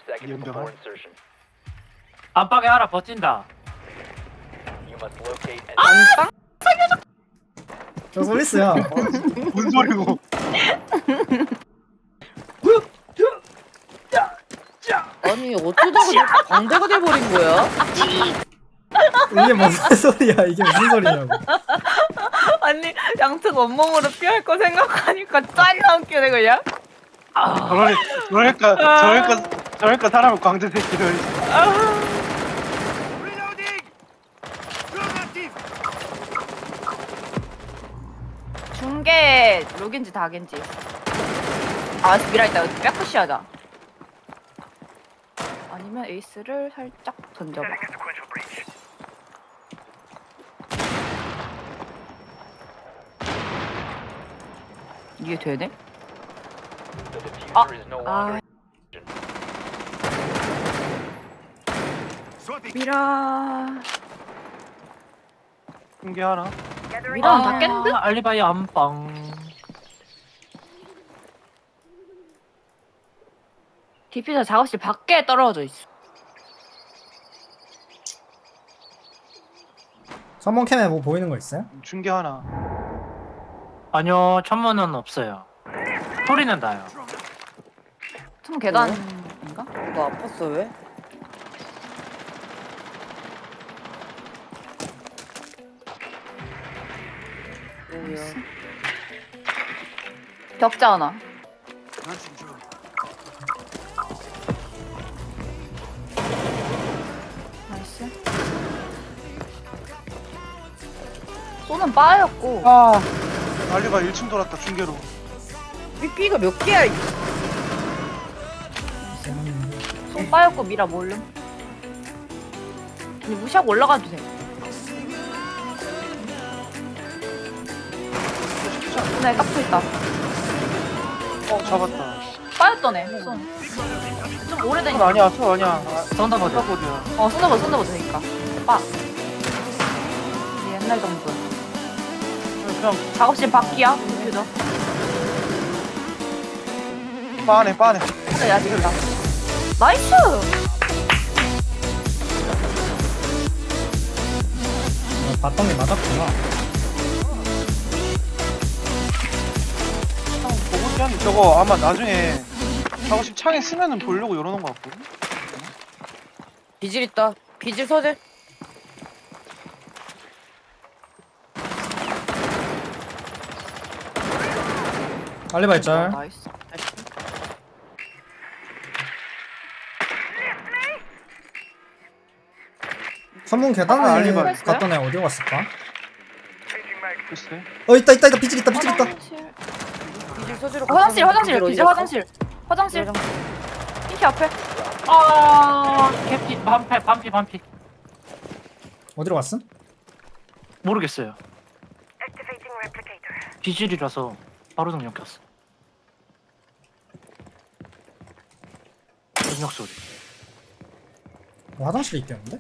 seconds before insertion. 안방에 하나 버틴다. You must locate and 안방? 저 솔리스야. 뭔 소리고? 아니 어쩌다가 이렇게 광대가 돼버린 거야? 이게 무슨 소리야? 이게 무슨 소리냐고. 아니 양측 온몸으로 피할 거 생각하니까 짜증나 웃기네 그냥. 저러니까 사람을 광대 새끼를. 중계 록인지 닭인지. 아 미라 있다. 백푸시하자. 아니면 에이스를 살짝 던져봐. 이게 되네? the diffuser is no longer. 미라. 중계 하나. 미라는 다 깼는데? 알리바이 안방. 디퓨저 작업실 밖에 떨어져 있어. 선봉캠에 뭐 보이는 거 있어요? 중계 하나. 아니요, 천문은 없어요. 소리는 나요. 좀 계단인가? 너 아팠어 왜? 뭐야? 격자 하나. 나이스. 쏘는 빠였고. 아. 알리가 1층 돌았다 중계로. 삐삐가 몇 개야? 쏜 빠였고 미라 몰름. 아니 무시하고 올라가도 돼. 네, 깎고 있다. 잡았다. 빠였던 애. 쏜. 좀 오래된 저 아니야, 저 아니야. 썬더버드. 썬더버드야. 쏜다버드 되니까. 빠. 옛날 정도야. 그냥 작업실 밖이야. 그죠? 빠네. 진짜 야지겠다. 나이스! 봤던 게 맞았구나. 보고시한 저거 아마 나중에 작업실 창에 쓰면은 보려고 열어놓은 거 같거든. 비질 있다. 비질 서재. 알리바이 짤. 나이스. 선봉 아, 계단에 알리바이. 갔던 애 어디로 갔을까? 글쎄. 있다. 비질 있다. 비질 서재로 화장실, 비질 화장실. 핑키 앞에. 아, 캐피, 반피. 어디로 갔음? 모르겠어요. 비질이라서 바로 능력 켰어. 능력 소리. 뭐 화장실에 있겠는데?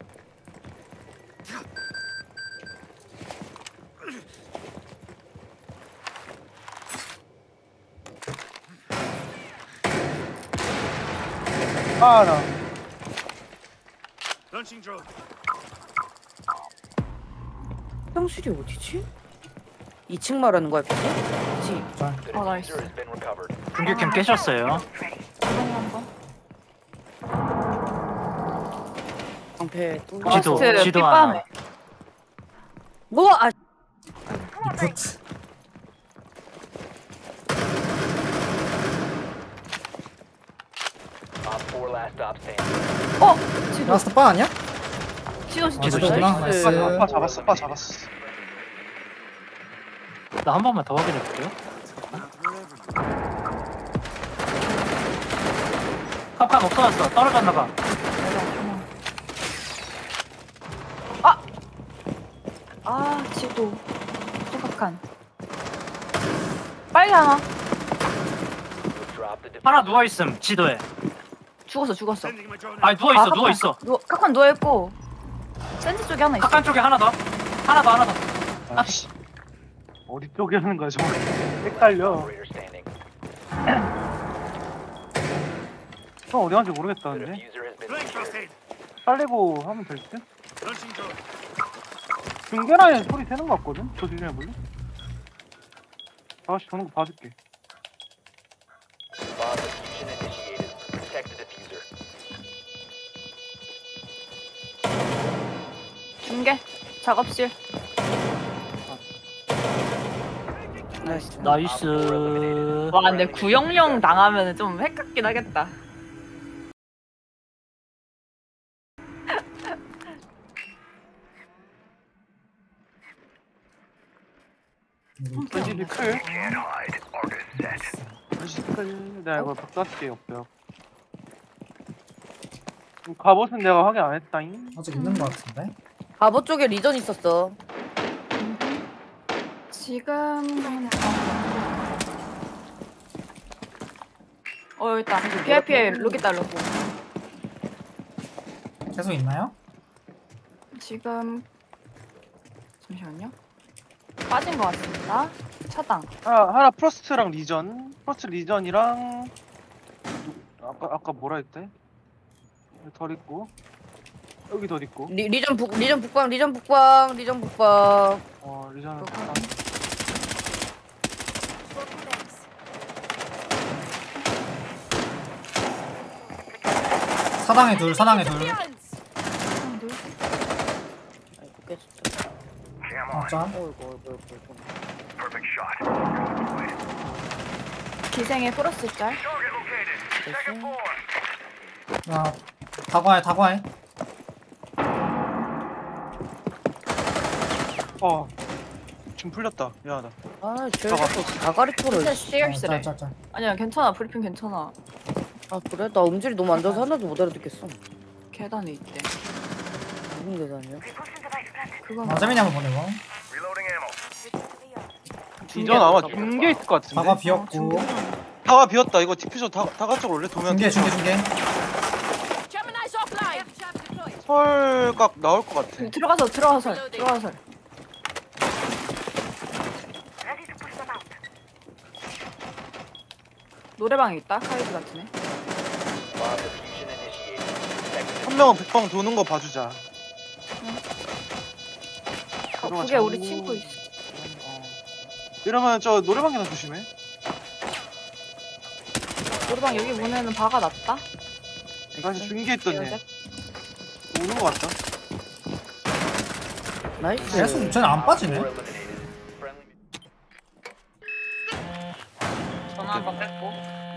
나. 화장실이 어디지? 2층 말하는 거야 비질? 그치? 짤. The 나이스. diffuser has been recovered. 중계캠 깨셨어요. 방패 또 지도 하나. 뭐? 아 리포트. Op 4 last stop standing. 라스트 바 아니야? 지도 지도구나. 나이스. 빠 잡았어. 나 한 번만 더 확인해 볼게요. kapkan 없어졌어. 떨어졌나 봐. 지도. 소각한. 빨리 하나. Drop the diffuser. 하나 누워 있음. 지도에. 죽었어. 아니 누워 있어. 카칸 누워있고. 샌드 쪽에 하나 있어. kapkan 쪽에 하나 더. 하나 더. 아씨. 어디 쪽에 하는 거야 정말. 헷갈려. Operator standing. 총 어디 간지 The 모르겠다는데. diffuser has been secured. 살리고 하면 될 듯? 중계라인 소리 새는 거 같거든? 저 조심해볼래? 아가씨 도는 거 봐줄게. Bomb diffusion initiated. Protect the diffuser. 중계 작업실. 나이스. 나이스. 와 근데 900 당하면 좀 헷갈긴 하겠다. 전집이 클. 전집이 클. 내가 이걸 바꿔줄게, 옆벽. 갑옷은 내가 확인 안 했다잉. 아직 있는 거 같은데? 갑옷 쪽에 리전 있었어. 지금 여기 있다. PIP에 로켓 달라고. 계속 있나요? 지금 잠시만요. 빠진 것 같습니다. 차당. 하나 프로스트랑 리전. 프로스트 리전이랑 아까 뭐라 했대? 여기 덜 있고 여기 덜 있고. 리전 북방. 리전은 사당에 둘. 짠. 기생의 프로스 짤. 야, 다과해. 지금 풀렸다. 미안하다. 아, 쟤 자꾸 다가리 털어. CRC래. 짤. 아니야 괜찮아. 브리핑 괜찮아. 아, 그래? 나 음질이 너무 안 좋아서 하나도 못 알아듣겠어. 계단에 있대. 무슨 계산이야? 그건 재민이 한번 보내봐. 리전 아마 중계 있을 것 같은데. 다과 비었고. 다가 비었다. 이거 디퓨저 다가 쪽으로 올래? 도면 중계. 설각 나올 것 같아. 들어가서. 노래방에 있다. 카이드 같은 애. Bomb diffusion initiated. Protect the 한 명은 북방 도는 거 봐주자. 그게 우리 친구 있어. 이러면 저 노래방이나 조심해. 노래방 여기 문에는 바가 났다. 다시 중계 있던 얘. 오는 거 같다. 나이스. 계속 쟤는 안 빠지네. four eliminated. Friendly. 전화 한번 뺐고.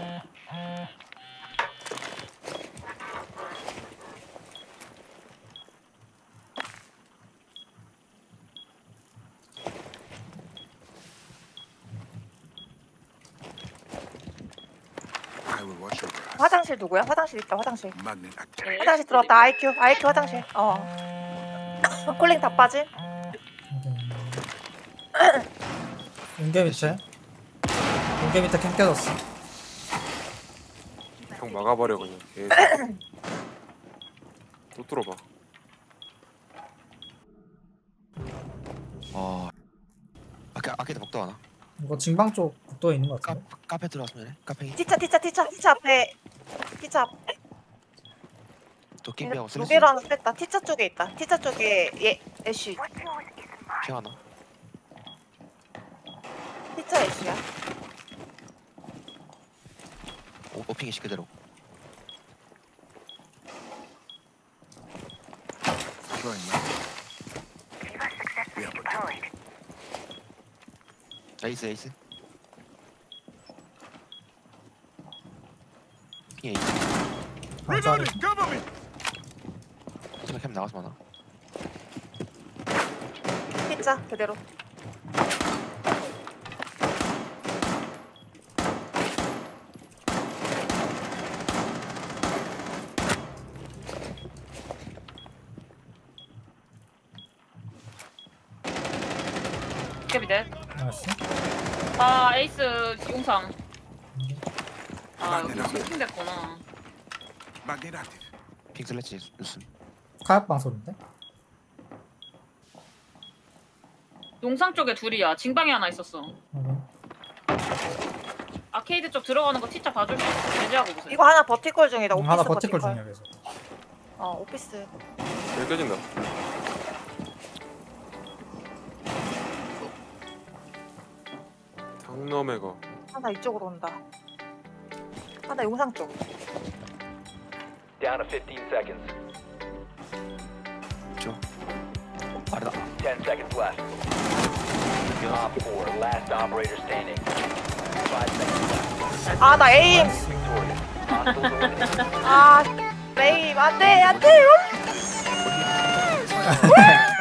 화장실 누구야? 화장실 있다. 화장실. Magnet activity. 화장실 들어왔다. IQ 화장실. 콜링 다 빠진. 용계 밑에 캠 깨졌어. 형 막아버려 그냥. 또 뚫어봐. 아케이드 복도 하나. 이거 징방 쪽 복도에 있는 거 같은데? 카페 들어왔으면 해. 카페. 티차 앞에. 티차 앞. 도끼비하고 슬래시. 무게로 하나 뺐다. 티차 쪽에 있다. 티차 쪽에 애쉬. 피 하나. 티차 애쉬야. 오핑이 시그대로. Throwing magnet. 에이스. 핑 에이스. Reloading. Cover me. 제가 캠 나가서 많아. 티차 그대로. 캐비넷. 알았어. 에이스 용상. 여기 세팅됐구나. Magnet active. 핑 슬래시 뉴스. 카약방 소리인데? 용상 쪽에 둘이야. 징방에 하나 있었어. 아케이드 쪽 들어가는 거 T자 봐줄 수 있어. 제재하고 보세요. 이거 하나 버티컬 중이다. 오피스 하나 버티컬 중이야 그래서. 오피스. 여기 깨진다. 장남애가 하나 이쪽으로 온다. 하나 용상 쪽. Down to 15 seconds. 빠르다. 10 seconds left. Op 4, last operator standing. 5 seconds left. 아, 나 에임. Victorious. Hostiles eliminated. 아, 에임. 안 돼, 안 돼.